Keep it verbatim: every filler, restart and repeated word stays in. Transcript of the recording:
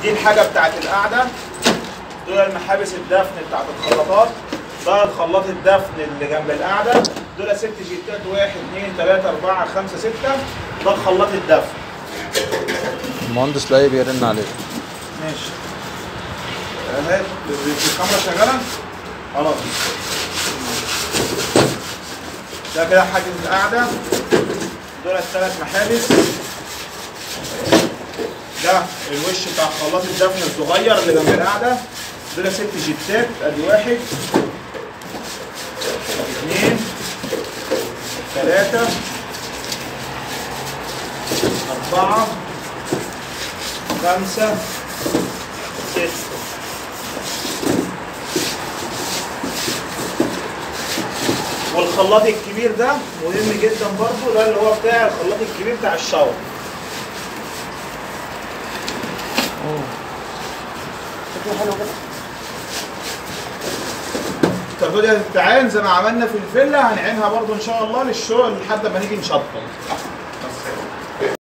دي الحاجه بتاعت القعده، دول المحابس الدفن بتاعت الخلاطات، ده الخلاط الدفن اللي جنب القعده، دول ست جيتات، واحد اثنين ثلاثة أربعة خمسة ستة، ده الخلاط الدفن. المهندس لاقي بيرن عليك. ماشي. اهي الكاميرا شغاله؟ خلاص. ده كده حاجز القعده، دول الثلاث محابس. ده الوش بتاع خلاط الدفن الصغير اللي جنب القعده، دول ست جيتات، ادي واحد اثنين ثلاثة أربعة خمسة ستة. والخلاط الكبير ده مهم جدا برضو، ده اللي هو بتاع الخلاط الكبير بتاع الشاور. شكله حلو كده. الكرتونه دي هتتعان زي ما عملنا في الفيلا، هنعينها برضو ان شاء الله للشغل لحد ما نيجي نشطب.